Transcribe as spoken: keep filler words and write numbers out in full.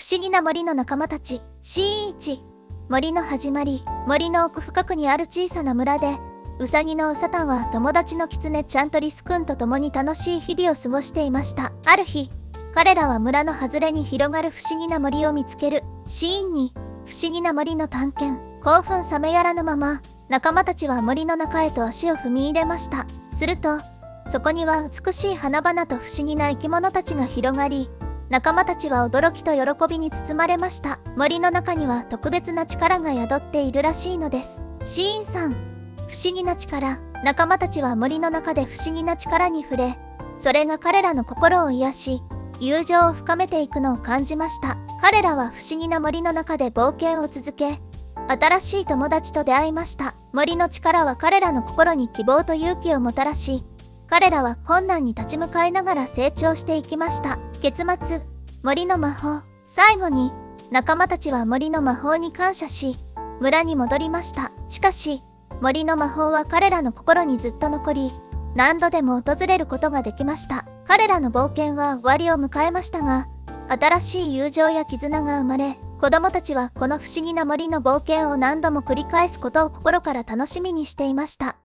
思議な森の仲間たち。シーンいち。森の始まり。森の奥深くにある小さな村で、ウサギのウサタンは友達のキツネちゃんとリスくんと共に楽しい日々を過ごしていました。ある日、彼らは村の外れに広がる不思議な森を見つける。シーンに、不思議な森の探検。興奮冷めやらぬまま、仲間たちは森の中へと足を踏み入れました。すると、そこには美しい花々と不思議な生き物たちが広がり、仲間たちは驚きと喜びに包まれました。森の中には特別な力が宿っているらしいのです。シーンさん。不思議な力。仲間たちは森の中で不思議な力に触れ、それが彼らの心を癒し、友情を深めていくのを感じました。彼らは不思議な森の中で冒険を続け、新しい友達と出会いました。森の力は彼らの心に希望と勇気をもたらし、彼らは困難に立ち向かいながら成長していきました。結末、森の魔法。最後に、仲間たちは森の魔法に感謝し、村に戻りました。しかし、森の魔法は彼らの心にずっと残り、何度でも訪れることができました。彼らの冒険は終わりを迎えましたが、新しい友情や絆が生まれ、子供たちはこの不思議な森の冒険を何度も繰り返すことを心から楽しみにしていました。